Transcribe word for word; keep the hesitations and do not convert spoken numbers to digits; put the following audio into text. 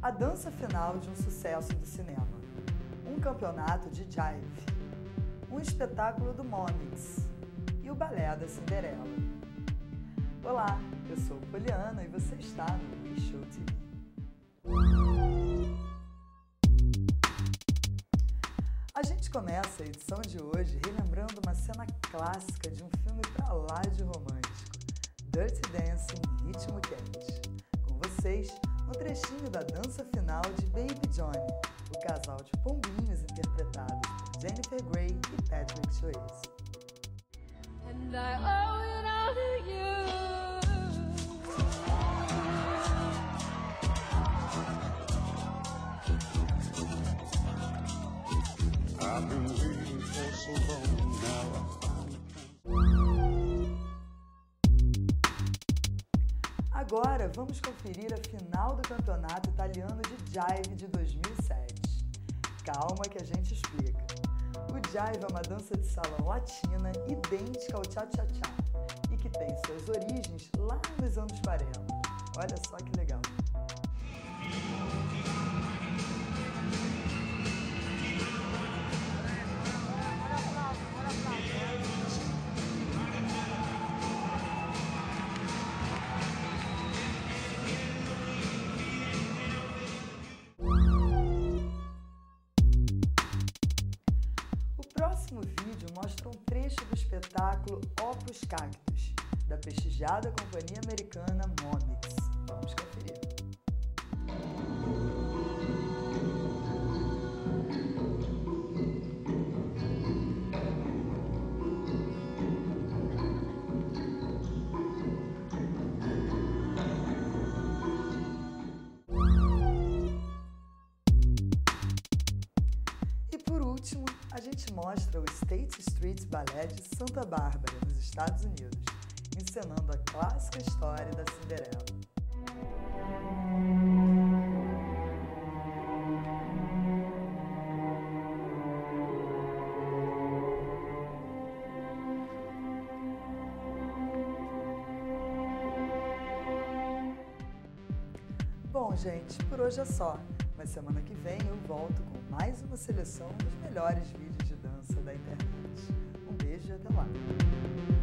A dança final de um sucesso do cinema, um campeonato de jive, um espetáculo do Momix e o balé da Cinderela. Olá, eu sou Poliana e você está no WeShow T V. A gente começa a edição de hoje relembrando uma cena clássica de um filme pra lá de romântico, Dirty Dancing, Ritmo Quente. Com vocês, um trechinho da dança final de Baby Johnny, o casal de pombinhos interpretados por Jennifer Grey e Patrick Swayze. And I owe it all to you. I've been waiting for so long now. Agora vamos conferir a final do campeonato italiano de jive de dois mil e sete. Calma que a gente explica. O jive é uma dança de salão latina idêntica ao cha-cha-cha e que tem suas origens lá nos anos quarenta. Olha só que legal! O próximo vídeo mostra um trecho do espetáculo Opus Cactus, da prestigiada companhia americana Momix. Vamos conferir. E por último, a gente mostra o State Street Ballet de Santa Bárbara, nos Estados Unidos, encenando a clássica história da Cinderela. Bom, gente, por hoje é só. Mas semana que vem eu volto com mais uma seleção dos melhores vídeos de dança da internet. Um beijo e até lá!